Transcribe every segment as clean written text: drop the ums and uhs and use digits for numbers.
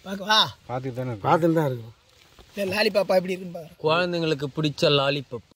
பார்க்கவா? பார்த்துட்டு தான் இருக்கும். லாலிபாப்பா எப்படி இருக்குன்னு பாருங்க. குழந்தைங்களுக்கு பிடிச்ச லாலிபாப்.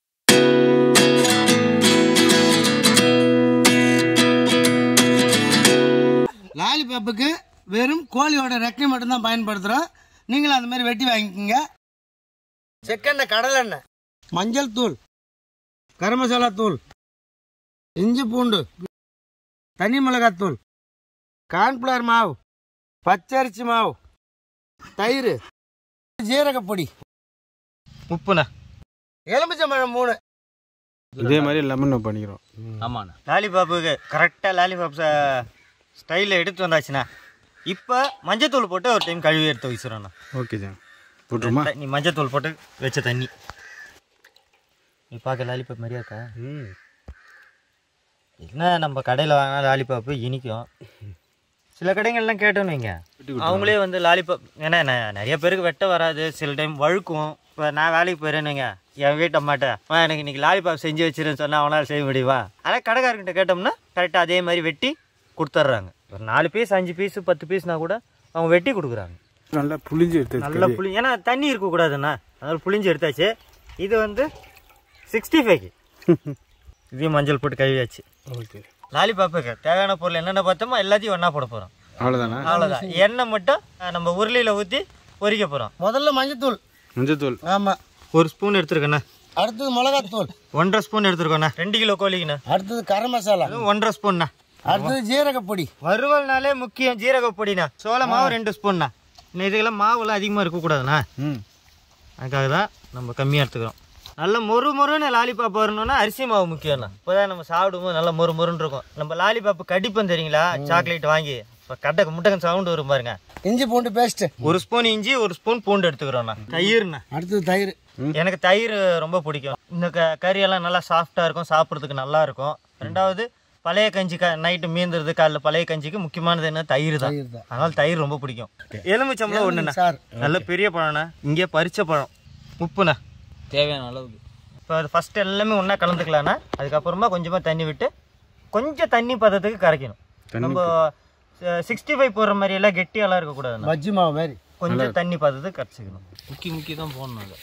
லாலிபாப்புக்கு வெறும் கோழியோட ரெக்கை மட்டும்தான் பயன்படுத்துகிறோம். நீங்களும் அந்த மாதிரி வெட்டி வாங்கிக்கோங்க. செக்கெண்ணெய், கடலெண்ணெய், மஞ்சள் தூள், கரம் மசாலா தூள், இஞ்சி பூண்டு, தனி மிளகாத்தூள், கார்ன்ஃப்ளவர் மாவு, பச்சரிசி மாவு, தயிர், ஜீரகப்பொடி, உப்புண்ணா, எலுமிச்சம்பழம் 3. இதே மாதிரி லெமன் பண்ணிக்கிறோம். ஆமாண்ணா. லாலிபாப்புக்கு கரெக்டாக லாலிபாப் ஸ்டைலில் எடுத்து வந்தாச்சுண்ணா. இப்போ மஞ்சத்தூள் போட்டு ஒரு டைம் கழுவி எடுத்து வச்சுருவோண்ணா. Okay sir, போட்டுருமா? நீ மஞ்சத்தூள் போட்டு வச்ச தண்ணி. நீ பார்க்க லாலிபாப் மாதிரியா இருக்கா? என்ன நம்ம கடையில் வாங்கினா லாலிபாப்பு இனிக்கும். சில கடைகள்லாம் கேட்டோன்னு வைங்க, அவங்களே வந்து லாலிபாப், ஏன்னா நிறைய பேருக்கு வெட்ட வராது, சில டைம் வழுக்கும். இப்போ நான் வேலைக்கு போயிடுறேன்னு வைங்க, என் வீட்டு அம்மாட்ட எனக்கு இன்றைக்கி லாலிபாப் செஞ்சு வச்சிருன்னு சொன்னால் அவனால் செய்ய முடியுமா? ஆனால் கடைக்காரர்கிட்ட கேட்டோம்னா கரெக்டாக அதே மாதிரி வெட்டி கொடுத்துட்றாங்க. ஒரு 4 பீஸ் 5 பீஸ் 10 பீஸ்னா கூட அவங்க வெட்டி கொடுக்குறாங்க. நல்லா புளிஞ்சு எடுத்து, நல்லா ஏன்னா தண்ணி இருக்கக்கூடாதுண்ணா, அதனால புளிஞ்சு எடுத்தாச்சு. இது வந்து 65க்கு இதையும் மஞ்சள் போட்டு கழுவியாச்சு. ஓகே. லாலிபாப்புக்கு தேவையான பொருள் என்னென்ன பார்த்தோமோ எல்லாத்தையும் ஒன்றா போட போகிறோம். அவ்வளோதானா? அவ்வளோதான். எண்ணெய் மட்டும் நம்ம உருளையில் ஊற்றி பொரிக்க போகிறோம். முதல்ல மஞ்சத்தூள். மஞ்சத்தூள் ஆமாம், 1 ஸ்பூன் எடுத்துருக்கண்ணா. அடுத்தது மிளகாத்தூள் 1.5 ஸ்பூன் எடுத்துருக்கோண்ணா. 2 கிலோ கோழிங்கண்ணா. அடுத்தது கரம் மசாலா 1.5 ஸ்பூன்ண்ணா. அடுத்தது ஜீரகப்பொடி. வறுவல்னாலே முக்கியம் ஜீரகப்பொடிண்ணா. சோள மாவு 2 ஸ்பூன்ண்ணா. இதுக்கெல்லாம் மாவுலாம் அதிகமாக இருக்கக்கூடாதுண்ணா, அதுக்காக தான் நம்ம கம்மியாக எடுத்துக்கிறோம். நல்ல மொறுன்னு லாலிபாப் வரணும்னா அரிசி மாவு முக்கியம்ண்ணா. இப்போ தான் நம்ம சாப்பிடும்போது நல்லா மொறுன்னு இருக்கும். நம்ம லாலிபாப்பு கடிப்போம் தெரியுங்களா, சாக்லேட் வாங்கி இப்போ முட்டகன் சவுண்டு வரும் பாருங்க. இஞ்சி பூண்டு பேஸ்ட் 1 ஸ்பூன் இஞ்சி 1 ஸ்பூன் பூண்டு எடுத்துக்கிறோண்ணா. தயிர்ண்ணா. அடுத்தது தயிர். எனக்கு தயிர் ரொம்ப பிடிக்கும். இந்த கறியெல்லாம் நல்லா சாஃப்டாக இருக்கும், சாப்பிட்றதுக்கு நல்லா இருக்கும். 2வது பழைய கஞ்சி நைட்டு மீந்துறது, காலைல பழைய கஞ்சிக்கு முக்கியமானது என்ன, தயிர் தான். அதனால தயிர் ரொம்ப பிடிக்கும். எலுமிச்சம்பழம் 1ண்ணா. நல்ல பெரிய பழம்ண்ணா. இங்கே பறிச்ச பழம். உப்புண்ணா தேவையான அளவுக்கு. இப்போ அது ஃபஸ்ட்டு எல்லாமே ஒன்றா கலந்துக்கலாண்ணா. அதுக்கப்புறமா கொஞ்சமாக தண்ணி விட்டு கொஞ்சம் தண்ணி பதத்துக்கு கரைக்கணும். நம்ம 65 போடுற மாதிரி எல்லாம் கெட்டியெல்லாம் இருக்கக்கூடாதுண்ணா, பஜ்ஜி மாவு மாதிரி கொஞ்சம் தண்ணி பதத்துக்கு கரைச்சிக்கணும். முக்கி தான் போடணும். அதை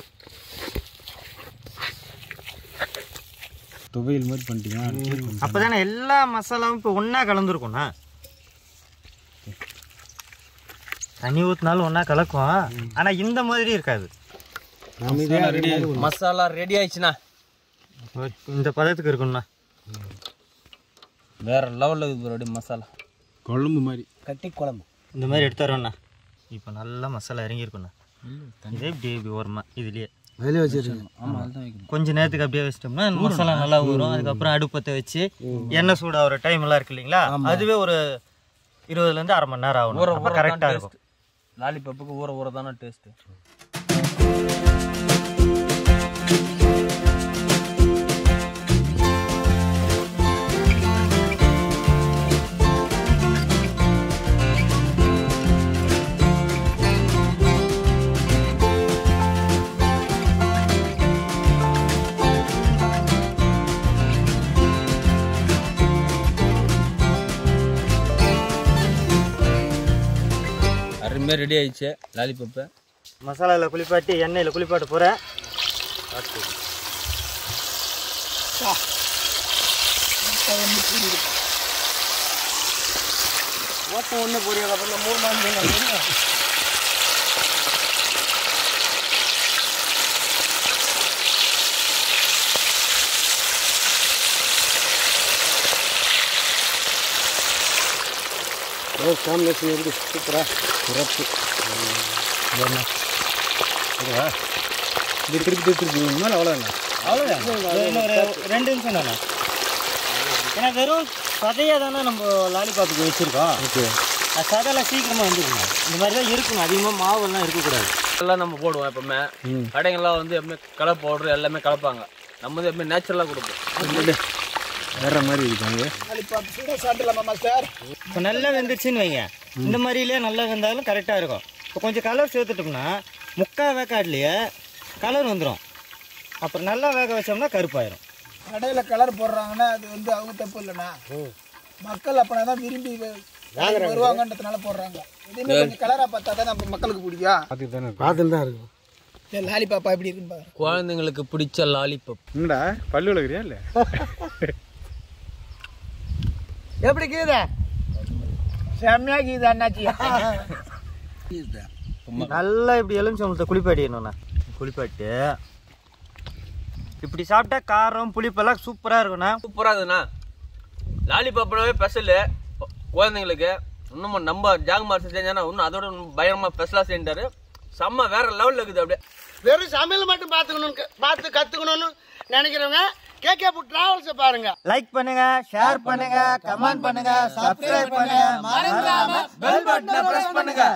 துவையல் மாதிரி பண்ணிட்டீங்கன்னா அப்போ தானே எல்லா மசாலாவும் இப்போ ஒன்றா கலந்துருக்கும்ண்ணா. தண்ணி ஊற்றினாலும் ஒன்றா கலக்கும், ஆனால் இந்த மாதிரி இருக்காது. மசாலா ரெடி ஆயிடுச்சுண்ணா. இந்த பதத்துக்கு இருக்குண்ணா. வேற லெவலில் இருக்குது மசாலா, குழம்பு மாதிரி, கட்டி குழம்பு இந்த மாதிரி எடுத்துறோண்ணா. இப்போ நல்லா மசாலா இறங்கியிருக்குண்ணா. இதே இப்படி ஓரமா இதுலேயே அதிலே வச்சுருக்கோம். ஆமாம், அதுதான் வைக்கணும். கொஞ்சம் நேரத்துக்கு அப்படியே வச்சிட்டோம்னா மசாலா நல்லா ஊறும். அதுக்கப்புறம் அடுப்பத்தை வச்சு எண்ணெய் சூடாகிற டைம் எல்லாம் இருக்கு இல்லைங்களா, அதுவே ஒரு 20லேருந்து அரை மணி நேரம் ஆகும். அப்போ கரெக்டாக இருக்கும். லாலிபாப்புக்கு ஊற தானே டேஸ்ட்டு. அருமையாக ரெடி ஆயிடுச்சு லாலிபாப்பு. மசாலாவில் குளிப்பாட்டி எண்ணெயில் குளிப்பாட்ட போகிறேன். ஓட்டம் ஒன்று பொரியல் அப்புறம் 3 மாதம் காம்பினேஷன் எப்படி சூப்பரா சிறப்பு. இது திருப்பி மேலே அவ்வளோதாண்ணா. அவ்வளோதான், 2 நிமிஷம் தானே. ஏன்னா வெறும் சதையாக தானே நம்ம லாலிபாப்புக்கு வச்சுருக்கோம். ஓகே, சதையெல்லாம் சீக்கிரமாக வந்துருக்கணும். இந்த மாதிரி தான் இருக்கணும், அதிகமாக மாவெல்லாம் இருக்கக்கூடாது. எல்லாம் நம்ம போடுவோம். எப்பவுமே கடைகள்லாம் வந்து எப்பவுமே கலர் பவுடர் எல்லாமே கலப்பாங்க. நம்ம வந்து எப்பவுமே நேச்சுரலாக கொடுப்போம். வேற மாதிரி இருக்காங்க. இப்போ நல்லா வெந்துருச்சுன்னு வைங்க, இந்த மாதிரிலே நல்லா வெந்தாலும் கரெக்டாக இருக்கும். இப்போ கொஞ்சம் கலர் சேர்த்துட்டோம்னா 3/4 வேக்காட்லேயே கலர் வந்துடும். அப்புறம் நல்லா வேக வச்சோம்னா கருப்பாயிரும். கடையில் கலர் போடுறாங்கன்னா அது வந்து அவங்க தப்பு இல்லைண்ணா. மக்கள் அப்படின்னா தான் விரும்பி வருவாங்கன்றதுனால போடுறாங்க. எதுவுமே கொஞ்சம் கலரா பார்த்தா தான் நம்ம மக்களுக்கு பிடிக்கும். பார்த்துட்டு தானே இருக்கு. பார்த்துன்னு தான் இருக்கும். இந்த லாலிபாப்பா எப்படி இருக்குன்னு பாருங்க. குழந்தைங்களுக்கு பிடிச்ச லாலிபப். என்னடா பல்லு விளக்குறியா இல்லை? எப்படி கீதை செம்மையா கீதை அண்ணாச்சி. நல்லா இப்படி எலுமிச்சம்பழத்தை குளிப்பாட்டிடணுண்ணா. குளிப்பாட்டு இப்படி சாப்பிட்டா காரம் புளிப்பெல்லாம் சூப்பராக இருக்குண்ணா. சூப்பராக இருக்குதுண்ணா. லாலிபப்னாவே ஸ்பெஷலு குழந்தைங்களுக்கு. இன்னும் நம்ம ஜாகுமார் செஞ்சானா இன்னும் அதோட பயங்கரமாக ஸ்பெஷலாக செஞ்சாரு. செம்ம வேற லெவலில் இருக்குது. அப்படியே வெறும் சமையல் மட்டும் பார்த்து கற்றுக்கணும்னு நினைக்கிறவங்க கேகே ஃபுட் டிராவல்ஸை பாருங்க. லைக் பண்ணுங்க, ஷேர் பண்ணுங்க, கமெண்ட் பண்ணுங்க, சப்ஸ்கிரைப் பண்ணுங்க, மறக்காம பெல் பட்டனை பிரஸ் பண்ணுங்க.